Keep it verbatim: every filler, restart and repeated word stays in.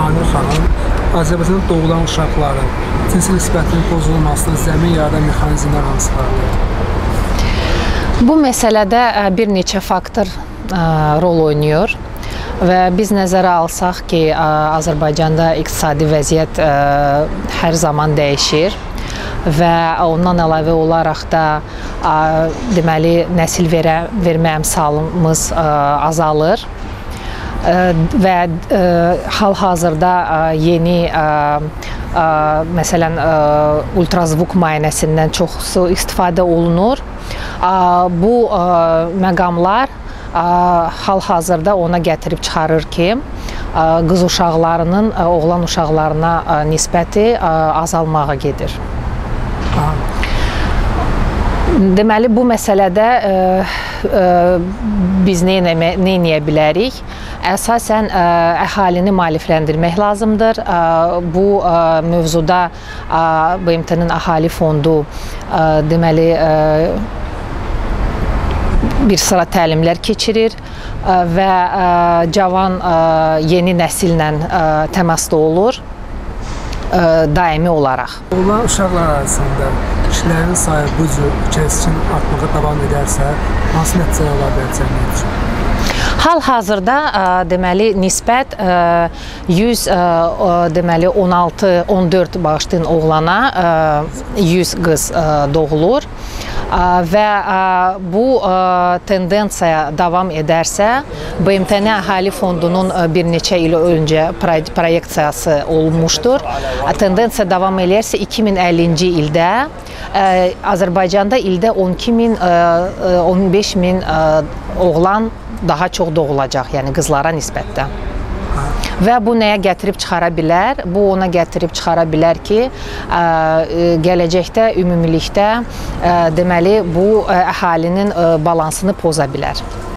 Aynur xanım, Azərbaycanda doğulan uşaqların cinsi nisbətinin pozulmasına zəmin yaradan mexanizmlər hansılardır? Bu məsələdə bir neçə faktor rol oynayır və biz nəzərə alsaq ki, Azərbaycanda iqtisadi vəziyyət hər zaman dəyişir və ondan əlavə olaraq da deməli nəsil verə, vermə əmsalımız azalır və hal-hazırda yeni məsələn ultrazvuk müayinəsindən çoxsu istifadə olunur. Bu məqamlar hal-hazırda ona gətirib çıxarır ki, qız uşaqlarının oğlan uşaqlarına nisbəti azalmağa gedir. Deməli, bu məsələdə biz nə edə bilərik? Əsasən əhalini maarifləndirmək lazımdır. Bu mövzuda B M T-nin əhali fondu deməli bir sıra təlimlər keçirir və cavan yeni nəsillə təmasda olur daimi olaraq. Oğlan uşaqlar arasında kişilərin sayı bu cür kəskin artmağa davam edərsə, hansı nəticələr ola biləcəyini üçün? Hal-hazırda deməli nisbət yüz deməli on altı on dörd bağışlayın oğlana yüz qız doğulur və bu tendensiya davam edərsə, B M T-nin əhali fondunun bir neçə il öncə proyeksiyası olmuşdur. Tendensiya davam edərsə iki min əllinci ildə Azərbaycanda ildə on iki min on beş min oğlan daha çox doğulacaq, yəni qızlara nisbətdə. Və bu nəyə gətirib çıxara bilər? Bu ona gətirib çıxara bilər ki, gələcəkdə ümumilikdə deməli bu əhalinin balansını poza bilər.